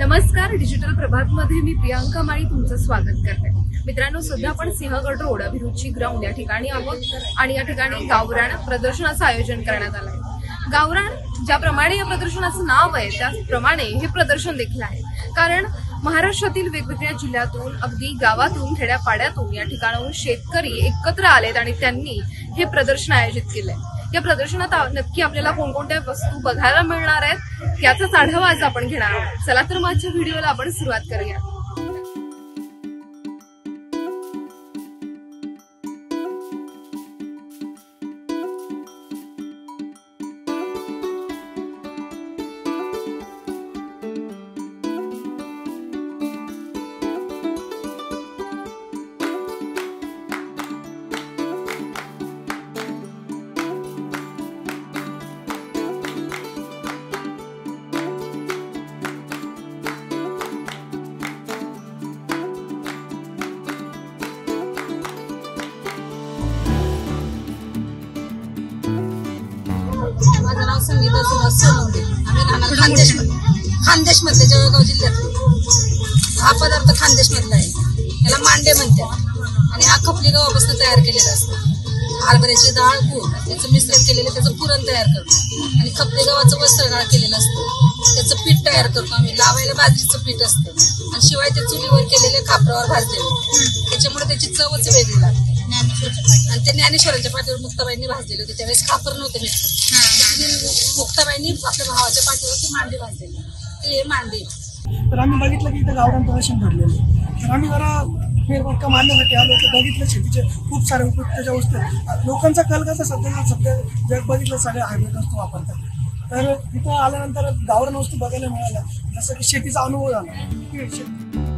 नमस्कार, डिजिटल प्रभात मध्ये मी प्रियांका माळी तुमचं स्वागत करते। मित्रांनो, सध्या आपण सिंहगड रोड अभिरुची ग्राउंड या ठिकाणी आहोत आणि या ठिकाणी गावरान प्रदर्शनाचं आयोजन करण्यात आलं आहे। गावरान ज्याप्रमाणे या प्रदर्शनाचं नाव आहे त्याचप्रमाणे हे प्रदर्शन देखील आहे, कारण महाराष्ट्रातील वेगवेगळ्या जिल्ह्यातून अगदी गावातून खेड्यापाड्यातून या ठिकाणाहून शेतकरी एकत्र आलेत आणि त्यांनी हे प्रदर्शन आयोजित केलंय। या प्रदर्शनात नक्की आपल्याला कोणकोणत्या वस्तू बघायला मिळणार आहेत याचाच आढावा आज आपण घेणार आहोत। चला तर माझ्या व्हिडिओला आपण सुरुवात करूया। माझं नाव संगीता सुभाष सोनवणे। आम्ही राहणार खानदेश मधले जळगाव जिल्ह्यात। हा पदार्थ खानदेश मधला आहे, याला मांडे म्हणतात आणि हा खपली गव्हापासून तयार केलेला असतो। हरभऱ्याची डाळ गूळ याचं मिश्रण केलेलं त्याचं पुरण तयार करतो आणि खपली गव्हाचं वस्त्रगाळ केलेलं असतं, त्याचं पीठ तयार करतो आम्ही। लावायला बाजरीचं पीठ असतं आणि शिवाय ते चुलीवर केलेले खापरावर भाजलेले, त्याच्यामुळे त्याची चवच वेगळी लागते। आणि ते ज्ञानेश्वरांच्या पाठीवर मुक्ताबाईंनी भाजलेले होते, त्यावेळेस खापर नव्हते भेटत। मुक्ताबाईंनी आपल्या भावाच्या पाठीवरती मांडे भाजलेले, ते मांडे। तर आम्ही बघितलं की इथं गावरान प्रदर्शन भरलेलं, तर आम्ही जरा फेरफटका मारण्यासाठी आलो तर बघितलं शेतीचे खूप सारे उपयुक्तच्या वस्तू। लोकांचा कल कसा सध्या जग बघितलं सगळे हायब्रिड वस्तू वापरतात, तर इथं आल्यानंतर गावरान वस्तू बघायला मिळाल्या, जसं की शेतीचा अनुभव झाला।